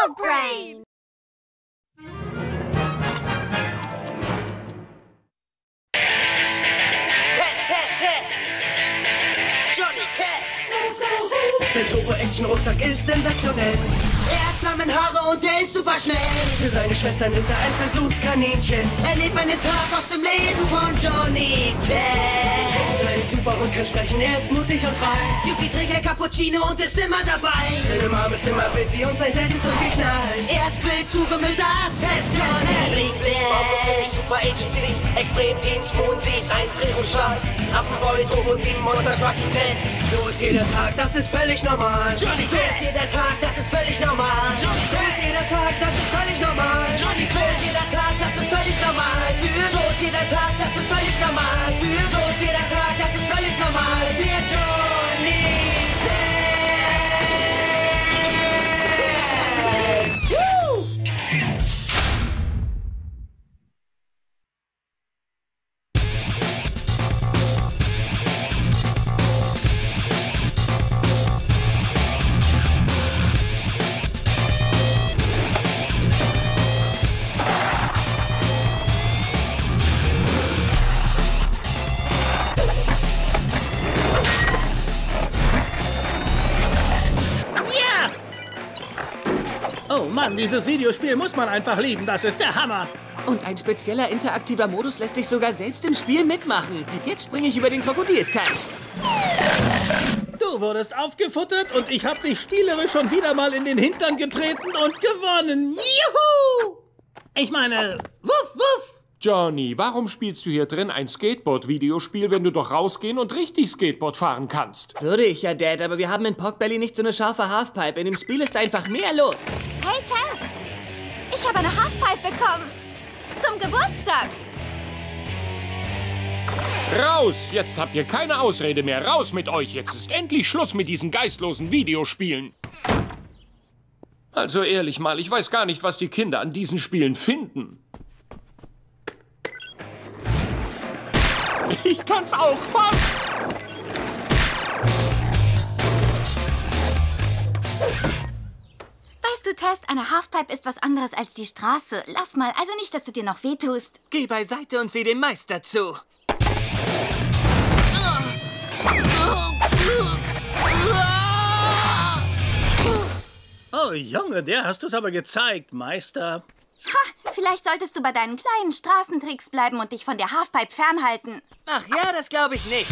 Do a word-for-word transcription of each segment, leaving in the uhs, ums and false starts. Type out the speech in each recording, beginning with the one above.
Dog Brain. Test, Test, Test. Johnny Test. Sein Turbo-Action-Rucksack ist sensationell. Er hat Flammenhaare und er ist super schnell. Für seine Schwestern ist er ein Versuchskaninchen. Er lebt einen Tag aus dem Leben von Johnny Test. Sein Superhund kann sprechen, er ist mutig und frei. Yuki trinkt ein Cappuccino und ist immer dabei. Seine Mom ist immer busy und sein Dad ist durchgeknallt. Er ist wild zugemüllt, das ist Johnny Test. Super Agency, Extremteams, Moonsees, Einfrierungsstrahl. Affenboy, Turbo-Team, Monster Trucky Test. So ist jeder Tag, das ist völlig normal. Johnny Test. So ist jeder Tag, das ist völlig normal. Johnny So ist jeder Tag, das ist völlig normal. Johnny So ist jeder Tag, das ist völlig normal. Für so ist jeder Tag, das ist völlig normal. Für so ist jeder Tag, das ist völlig normal. Für Johnny Test. Woo! Oh Mann, dieses Videospiel muss man einfach lieben. Das ist der Hammer. Und ein spezieller interaktiver Modus lässt dich sogar selbst im Spiel mitmachen. Jetzt springe ich über den Krokodilsteich. Du wurdest aufgefuttert und ich habe dich spielerisch schon wieder mal in den Hintern getreten und gewonnen. Juhu! Ich meine, wuff, wuff. Johnny, warum spielst du hier drin ein Skateboard-Videospiel, wenn du doch rausgehen und richtig Skateboard fahren kannst? Würde ich ja, Dad, aber wir haben in Pork Belly nicht so eine scharfe Halfpipe. In dem Spiel ist einfach mehr los. Hey, Test. Ich habe eine Halfpipe bekommen. Zum Geburtstag. Raus! Jetzt habt ihr keine Ausrede mehr. Raus mit euch! Jetzt ist endlich Schluss mit diesen geistlosen Videospielen. Also ehrlich mal, ich weiß gar nicht, was die Kinder an diesen Spielen finden. Ich kann's auch fast! Weißt du, Test, eine Halfpipe ist was anderes als die Straße. Lass mal, also nicht, dass du dir noch wehtust. Geh beiseite und sieh dem Meister zu. Oh Junge, der hast du's aber gezeigt, Meister. Ha, vielleicht solltest du bei deinen kleinen Straßentricks bleiben und dich von der Halfpipe fernhalten. Ach ja, das glaube ich nicht.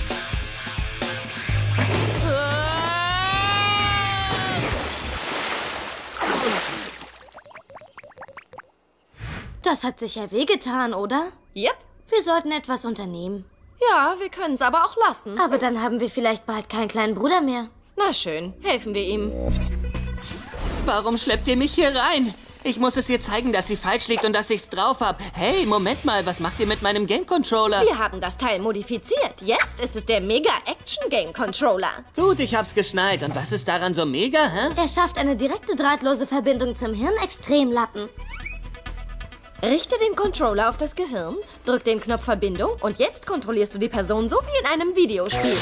Das hat sicher wehgetan, oder? Yep. Wir sollten etwas unternehmen. Ja, wir können es aber auch lassen. Aber dann haben wir vielleicht bald keinen kleinen Bruder mehr. Na schön, helfen wir ihm. Warum schleppt ihr mich hier rein? Ich muss es ihr zeigen, dass sie falsch liegt und dass ich's drauf hab. Hey, Moment mal, was macht ihr mit meinem Game-Controller? Wir haben das Teil modifiziert. Jetzt ist es der Mega-Action-Game-Controller. Gut, ich hab's geschnallt. Und was ist daran so mega, hä? Er schafft eine direkte drahtlose Verbindung zum Hirnextremlappen. Richte den Controller auf das Gehirn, drück den Knopf Verbindung und jetzt kontrollierst du die Person so wie in einem Videospiel.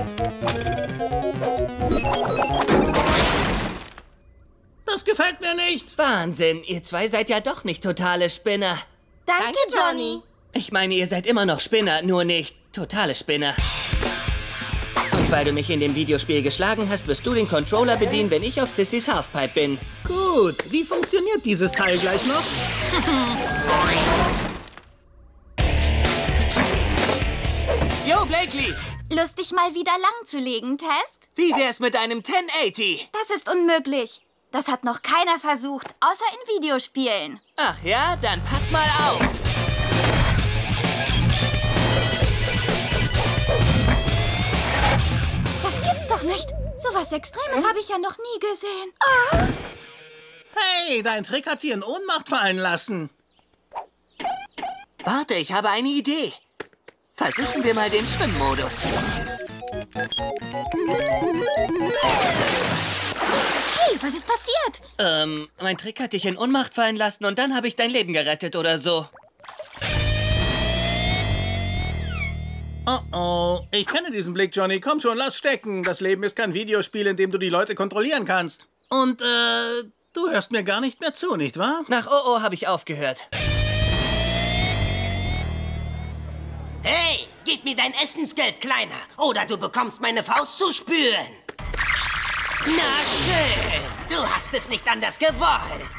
Das gefällt mir nicht. Wahnsinn, ihr zwei seid ja doch nicht totale Spinner. Danke, Danke, Johnny. Johnny. Ich meine, ihr seid immer noch Spinner, nur nicht totale Spinner. Und weil du mich in dem Videospiel geschlagen hast, wirst du den Controller bedienen, wenn ich auf Sissys Halfpipe bin. Gut, wie funktioniert dieses Teil gleich noch? Yo, Blakely! Lust, dich mal wieder langzulegen, Test? Wie wär's mit einem tausendachtzig? Das ist unmöglich. Das hat noch keiner versucht, außer in Videospielen. Ach ja, dann pass mal auf. Das gibt's doch nicht. So was Extremes habe ich ja noch nie gesehen. Ah. Hey, dein Trick hat sie in Ohnmacht fallen lassen. Warte, ich habe eine Idee. Versuchen wir mal den Schwimmmodus. Hey, was ist passiert? Ähm, mein Trick hat dich in Ohnmacht fallen lassen und dann habe ich dein Leben gerettet oder so. Oh oh, ich kenne diesen Blick, Johnny. Komm schon, lass stecken. Das Leben ist kein Videospiel, in dem du die Leute kontrollieren kannst. Und, äh, Du hörst mir gar nicht mehr zu, nicht wahr? Nach Oh Oh habe ich aufgehört. Hey, gib mir dein Essensgeld, Kleiner. Oder du bekommst meine Faust zu spüren. Na schön, du hast es nicht anders gewollt.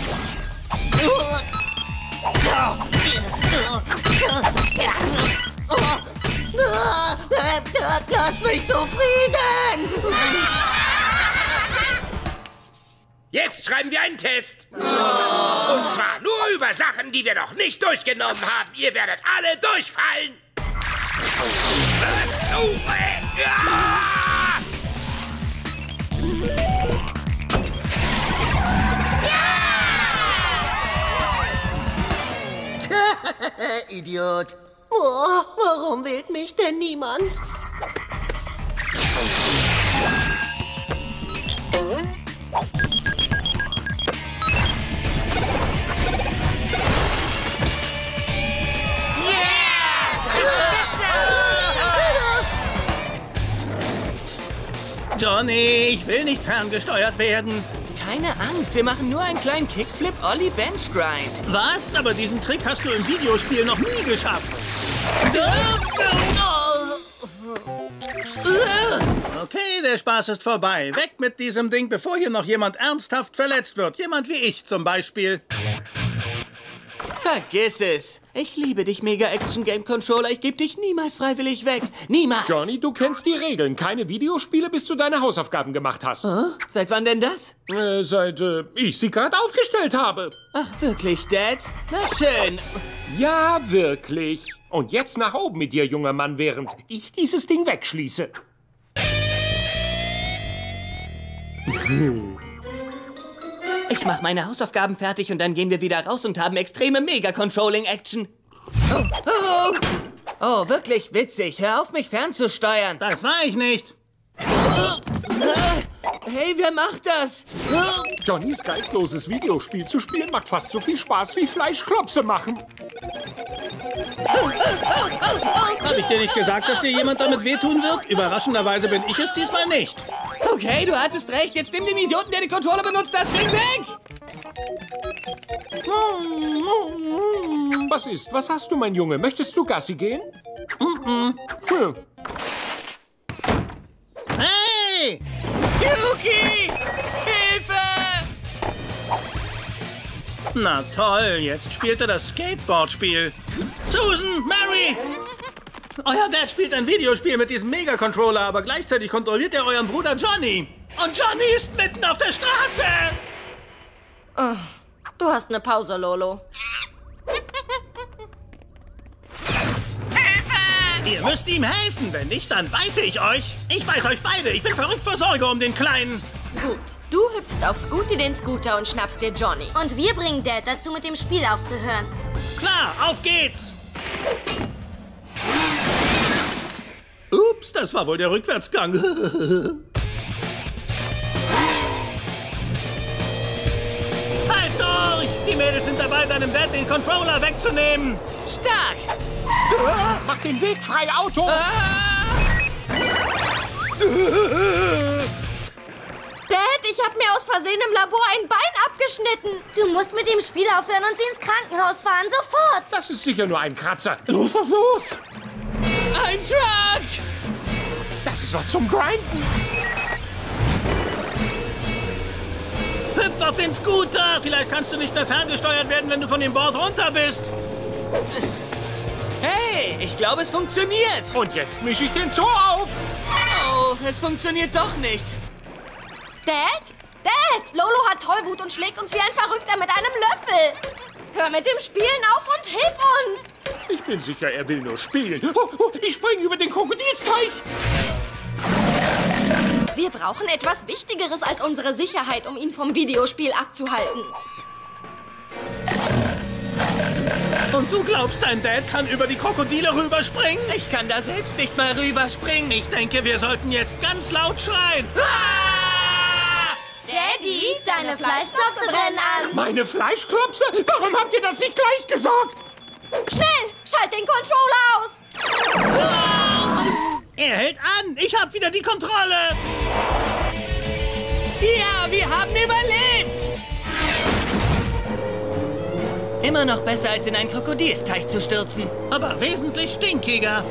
Lass mich zufrieden! Jetzt schreiben wir einen Test. Und zwar nur über Sachen, die wir noch nicht durchgenommen haben. Ihr werdet alle durchfallen. Was? Oh, äh, ja! Idiot. Oh, warum wählt mich denn niemand? Johnny, ich will nicht ferngesteuert werden. Keine Angst, wir machen nur einen kleinen Kickflip Ollie Bench Grind. Was? Aber diesen Trick hast du im Videospiel noch nie geschafft. Okay, der Spaß ist vorbei. Weg mit diesem Ding, bevor hier noch jemand ernsthaft verletzt wird. Jemand wie ich zum Beispiel. Vergiss es. Ich liebe dich, Mega Action Game Controller. Ich gebe dich niemals freiwillig weg. Niemals. Johnny, du kennst die Regeln. Keine Videospiele, bis du deine Hausaufgaben gemacht hast. Huh? Seit wann denn das? Äh, seit äh, ich sie gerade aufgestellt habe. Ach, wirklich, Dad? Na schön. Ja, wirklich. Und jetzt nach oben mit dir, junger Mann, während ich dieses Ding wegschließe. Ich mache meine Hausaufgaben fertig und dann gehen wir wieder raus und haben extreme Mega-Controlling-Action. Oh, oh, oh. Oh, wirklich witzig. Hör auf, mich fernzusteuern. Das war ich nicht. Hey, wer macht das? Johnnys geistloses Videospiel zu spielen macht fast so viel Spaß wie Fleischklopse machen. Habe ich dir nicht gesagt, dass dir jemand damit wehtun wird? Überraschenderweise bin ich es diesmal nicht. Okay, du hattest recht. Jetzt nimm dem Idioten, der den Controller benutzt, das Ding weg! Was ist? Was hast du, mein Junge? Möchtest du Gassi gehen? Mm-mm. Hm. Hey! Yuki! Hilfe! Na toll, jetzt spielt er das Skateboard-Spiel. Susan, Mary! Euer Dad spielt ein Videospiel mit diesem Mega-Controller, aber gleichzeitig kontrolliert er euren Bruder Johnny. Und Johnny ist mitten auf der Straße! Oh, du hast eine Pause, Lolo. Ihr müsst ihm helfen, wenn nicht, dann beiße ich euch. Ich beiß euch beide, ich bin verrückt vor Sorge um den Kleinen. Gut, du hüpfst auf Scooty den Scooter und schnappst dir Johnny. Und wir bringen Dad dazu, mit dem Spiel aufzuhören. Klar, auf geht's! Ups, das war wohl der Rückwärtsgang. Halt durch! Die Mädels sind dabei, deinem Dad den Controller wegzunehmen. Stark! Mach den Weg frei, Auto! Dad, ich habe mir aus Versehen im Labor ein Bein abgeschnitten. Du musst mit dem Spiel aufhören und sie ins Krankenhaus fahren, sofort. Das ist sicher nur ein Kratzer. Los, was los? Ein Truck! Das ist was zum Grinden. Hüpf auf den Scooter! Vielleicht kannst du nicht mehr ferngesteuert werden, wenn du von dem Board runter bist. Hey, ich glaube, es funktioniert. Und jetzt mische ich den Zoo auf. Oh, es funktioniert doch nicht. Dad? Dad! Lolo hat Tollwut und schlägt uns wie ein Verrückter mit einem Löffel. Hör mit dem Spielen auf und hilf uns. Ich bin sicher, er will nur spielen. Oh, oh, ich springe über den Krokodilsteich. Wir brauchen etwas Wichtigeres als unsere Sicherheit, um ihn vom Videospiel abzuhalten. Und du glaubst, dein Dad kann über die Krokodile rüberspringen? Ich kann da selbst nicht mal rüberspringen. Ich denke, wir sollten jetzt ganz laut schreien. Ah! Daddy, deine Fleischklopse brennen an. Meine Fleischklopse? Warum habt ihr das nicht gleich gesagt? Schnell, schalt den Controller aus. Ah! Er hält an. Ich hab wieder die Kontrolle. Ja, wir haben überlebt. Immer noch besser, als in einen Krokodilsteich zu stürzen. Aber wesentlich stinkiger.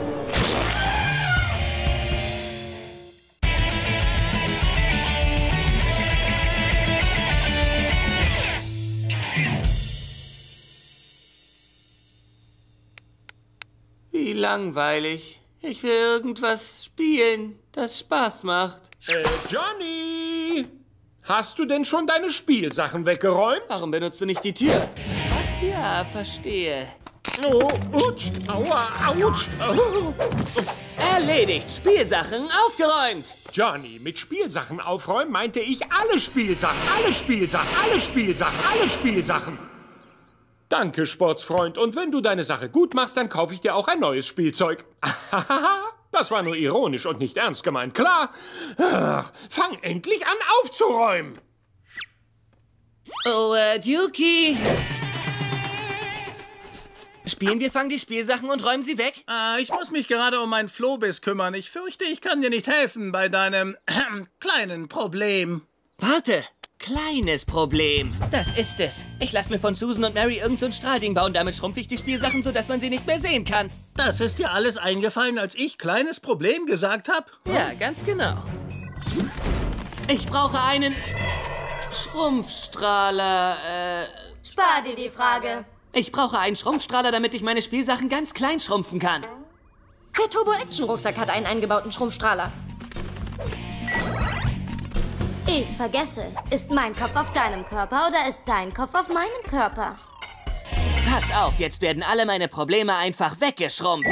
Wie langweilig. Ich will irgendwas spielen, das Spaß macht. Äh, Johnny! Hast du denn schon deine Spielsachen weggeräumt? Warum benutzt du nicht die Tür? Ach ja, verstehe. Oh, utsch, aua, autsch. Oh. Erledigt. Spielsachen aufgeräumt. Johnny, mit Spielsachen aufräumen meinte ich alle Spielsachen, alle Spielsachen, alle Spielsachen, alle Spielsachen. Danke, Sportsfreund. Und wenn du deine Sache gut machst, dann kaufe ich dir auch ein neues Spielzeug. Das war nur ironisch und nicht ernst gemeint, klar? Ach, fang endlich an aufzuräumen. Oh, äh, Dukey. Spielen wir Fang die Spielsachen und räumen sie weg? Ah, ich muss mich gerade um meinen Flohbiss kümmern. Ich fürchte, ich kann dir nicht helfen bei deinem äh, kleinen Problem. Warte. Kleines Problem. Das ist es. Ich lasse mir von Susan und Mary irgend so ein Strahlding bauen. Damit schrumpfe ich die Spielsachen, sodass man sie nicht mehr sehen kann. Das ist dir alles eingefallen, als ich kleines Problem gesagt habe? Ja, ganz genau. Ich brauche einen Schrumpfstrahler. Äh, Spar dir die Frage. Ich brauche einen Schrumpfstrahler, damit ich meine Spielsachen ganz klein schrumpfen kann. Der Turbo-Action-Rucksack hat einen eingebauten Schrumpfstrahler. Ich's vergesse. Ist mein Kopf auf deinem Körper oder ist dein Kopf auf meinem Körper? Pass auf, jetzt werden alle meine Probleme einfach weggeschrumpft.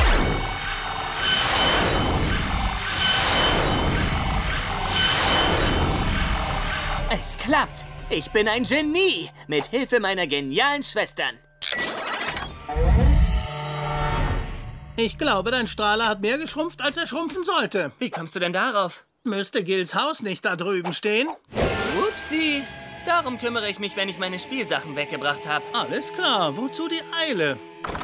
Es klappt. Ich bin ein Genie. Mit Hilfe meiner genialen Schwestern. Ich glaube, dein Strahler hat mehr geschrumpft, als er schrumpfen sollte. Wie kommst du denn darauf? Müsste Gils Haus nicht da drüben stehen? Upsi. Darum kümmere ich mich, wenn ich meine Spielsachen weggebracht habe. Alles klar. Wozu die Eile?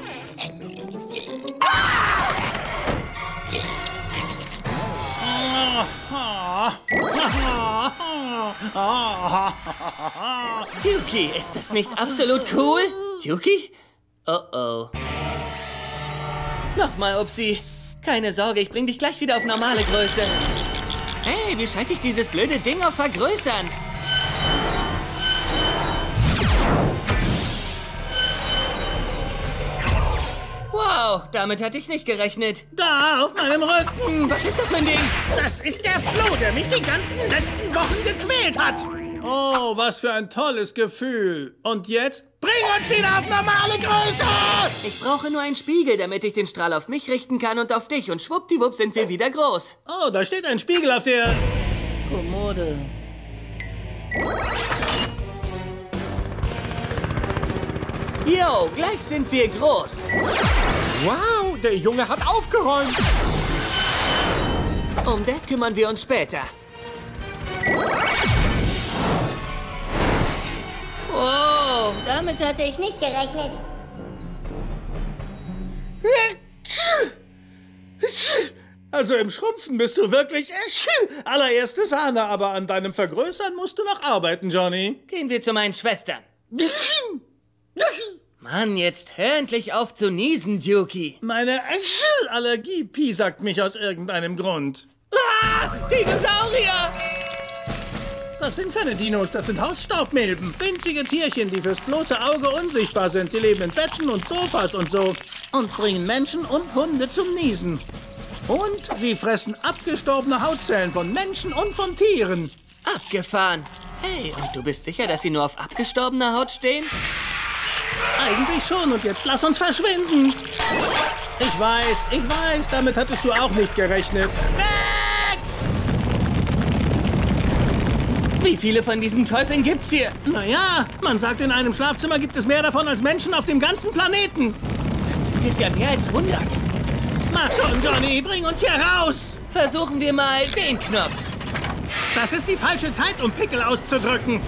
Dukey, ist das nicht absolut cool? Dukey? Oh oh. Nochmal, Upsi. Keine Sorge, ich bring dich gleich wieder auf normale Größe. Hey, wie schalte ich dieses blöde Ding auf Vergrößern? Wow, damit hatte ich nicht gerechnet. Da, auf meinem Rücken. Was ist das für ein Ding? Das ist der Floh, der mich die ganzen letzten Wochen gequält hat. Oh, was für ein tolles Gefühl. Und jetzt bring uns wieder auf normale Größe. Ich brauche nur einen Spiegel, damit ich den Strahl auf mich richten kann und auf dich. Und schwuppdiwupp sind wir wieder groß. Oh, da steht ein Spiegel auf der Kommode. Jo, gleich sind wir groß. Wow, der Junge hat aufgeräumt. Um Dad kümmern wir uns später. Oh, damit hatte ich nicht gerechnet. Also im Schrumpfen bist du wirklich allererste Sahne, aber an deinem Vergrößern musst du noch arbeiten, Johnny. Gehen wir zu meinen Schwestern. Mann, jetzt hör endlich auf zu niesen, Dukey. Meine Allergie piesackt mich aus irgendeinem Grund. Ah, Dinosaurier! Das sind keine Dinos, das sind Hausstaubmilben. Winzige Tierchen, die fürs bloße Auge unsichtbar sind. Sie leben in Betten und Sofas und so. Und bringen Menschen und Hunde zum Niesen. Und sie fressen abgestorbene Hautzellen von Menschen und von Tieren. Abgefahren. Hey, und du bist sicher, dass sie nur auf abgestorbener Haut stehen? Eigentlich schon, und jetzt lass uns verschwinden. Ich weiß, ich weiß, damit hattest du auch nicht gerechnet. Wie viele von diesen Teufeln gibt's hier? Naja, man sagt, in einem Schlafzimmer gibt es mehr davon als Menschen auf dem ganzen Planeten. Dann sind es ja mehr als hundert. Mach schon, Johnny, bring uns hier raus. Versuchen wir mal den Knopf. Das ist die falsche Zeit, um Pickel auszudrücken.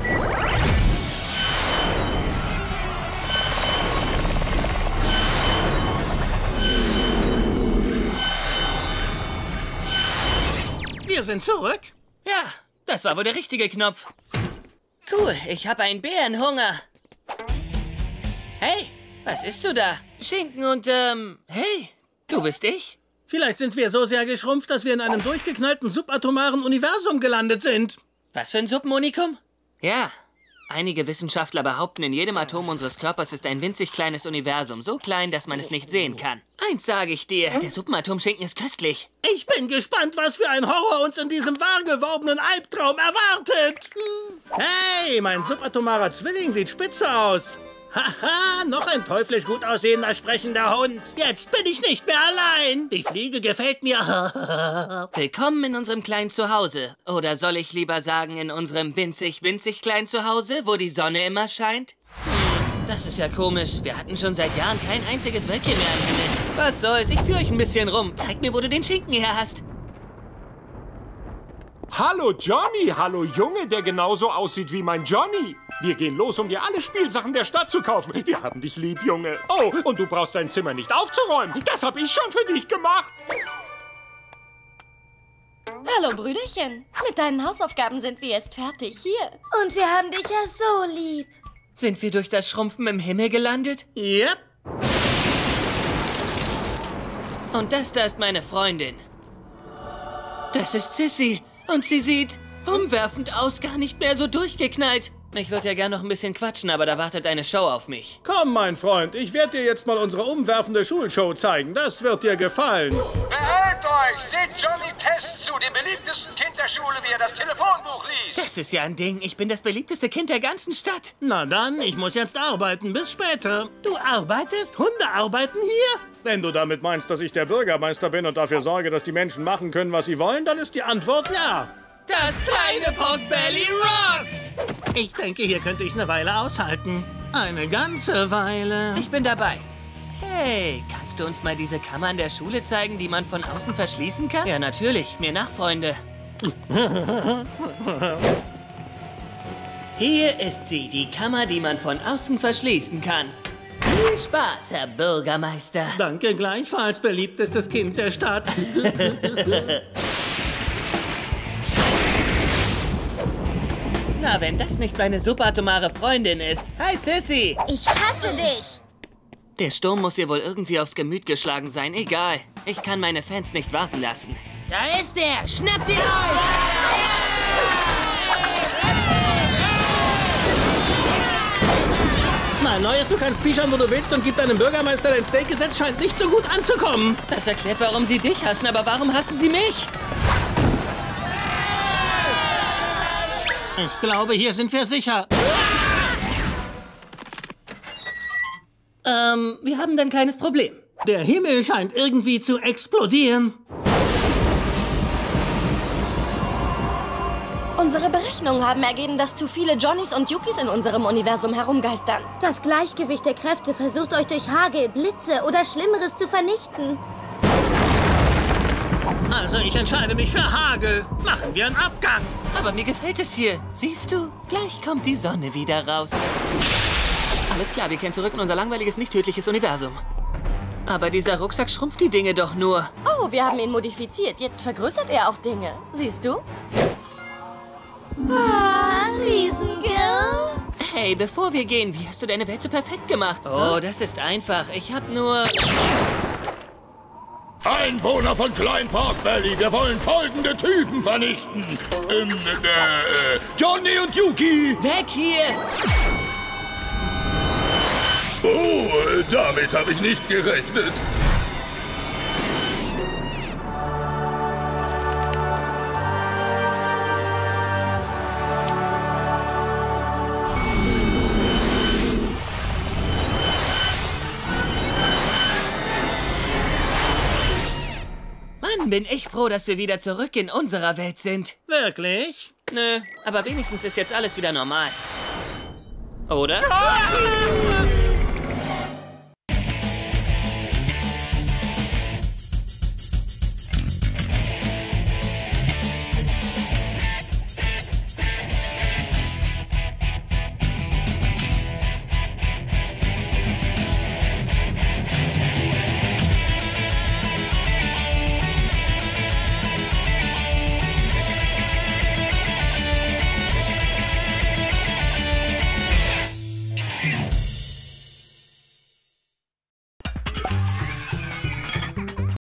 Wir sind zurück. Ja, das war wohl der richtige Knopf. Cool, ich habe einen Bärenhunger. Hey, was isst du da? Schinken und, ähm, hey, du bist ich? Vielleicht sind wir so sehr geschrumpft, dass wir in einem durchgeknallten subatomaren Universum gelandet sind. Was für ein Suppenunikum? Ja, einige Wissenschaftler behaupten, in jedem Atom unseres Körpers ist ein winzig kleines Universum, so klein, dass man es nicht sehen kann. Eins sage ich dir, der Suppenatomschinken ist köstlich. Ich bin gespannt, was für ein Horror uns in diesem wahrgewordenen Albtraum erwartet. Hey, mein subatomarer Zwilling sieht spitze aus. Haha, noch ein teuflisch gut aussehender, sprechender Hund. Jetzt bin ich nicht mehr allein. Die Fliege gefällt mir. Willkommen in unserem kleinen Zuhause. Oder soll ich lieber sagen, in unserem winzig, winzig kleinen Zuhause, wo die Sonne immer scheint? Das ist ja komisch. Wir hatten schon seit Jahren kein einziges Wölkchen mehr am Himmel. Was soll's? Ich führe euch ein bisschen rum. Zeig mir, wo du den Schinken her hast. Hallo Johnny, hallo Junge, der genauso aussieht wie mein Johnny. Wir gehen los, um dir alle Spielsachen der Stadt zu kaufen. Wir haben dich lieb, Junge. Oh, und du brauchst dein Zimmer nicht aufzuräumen. Das habe ich schon für dich gemacht. Hallo, Brüderchen. Mit deinen Hausaufgaben sind wir jetzt fertig. Hier. Und wir haben dich ja so lieb. Sind wir durch das Schrumpfen im Himmel gelandet? Yep. Und das da ist meine Freundin. Das ist Sissy. Und sie sieht umwerfend aus, gar nicht mehr so durchgeknallt. Ich würde ja gern noch ein bisschen quatschen, aber da wartet eine Show auf mich. Komm, mein Freund, ich werde dir jetzt mal unsere umwerfende Schulshow zeigen. Das wird dir gefallen. Beeilt euch! Seht Johnny Test zu, dem beliebtesten Kind der Schule, wie er das Telefonbuch liest. Das ist ja ein Ding. Ich bin das beliebteste Kind der ganzen Stadt. Na dann, ich muss jetzt arbeiten. Bis später. Du arbeitest? Hunde arbeiten hier? Wenn du damit meinst, dass ich der Bürgermeister bin und dafür sorge, dass die Menschen machen können, was sie wollen, dann ist die Antwort ja. Das kleine Porkbelly rockt! Ich denke, hier könnte ich eine Weile aushalten. Eine ganze Weile. Ich bin dabei. Hey, kannst du uns mal diese Kammer in der Schule zeigen, die man von außen verschließen kann? Ja, natürlich. Mir nach, Freunde. Hier ist sie, die Kammer, die man von außen verschließen kann. Viel Spaß, Herr Bürgermeister. Danke gleichfalls, beliebtestes Kind der Stadt. Na, wenn das nicht meine subatomare Freundin ist. Hi, Sissy. Ich hasse dich. Der Sturm muss ihr wohl irgendwie aufs Gemüt geschlagen sein. Egal. Ich kann meine Fans nicht warten lassen. Da ist er! Schnappt ihn auf! Mein Neues, du kannst pischern, wo du willst und gib deinem Bürgermeister dein Steakgesetz scheint nicht so gut anzukommen. Das erklärt, warum sie dich hassen, aber warum hassen sie mich? Ich glaube, hier sind wir sicher. Ähm, wir haben ein kleines Problem. Der Himmel scheint irgendwie zu explodieren. Unsere Berechnungen haben ergeben, dass zu viele Johnnys und Yukis in unserem Universum herumgeistern. Das Gleichgewicht der Kräfte versucht euch durch Hagel, Blitze oder Schlimmeres zu vernichten. Also ich entscheide mich für Hagel. Machen wir einen Abgang. Aber mir gefällt es hier. Siehst du? Gleich kommt die Sonne wieder raus. Alles klar, wir kehren zurück in unser langweiliges, nicht tödliches Universum. Aber dieser Rucksack schrumpft die Dinge doch nur. Oh, wir haben ihn modifiziert. Jetzt vergrößert er auch Dinge. Siehst du? Ah, Riesengirl. Hey, bevor wir gehen, wie hast du deine Welt so perfekt gemacht? Oh, das ist einfach. Ich hab nur... Einwohner von Klein Porkbelly, wir wollen folgende Typen vernichten. Ähm, äh, Johnny und Yuki. Weg hier! Oh, damit habe ich nicht gerechnet. Mann, bin ich froh, dass wir wieder zurück in unserer Welt sind. Wirklich? Nö, aber wenigstens ist jetzt alles wieder normal. Oder? Ah!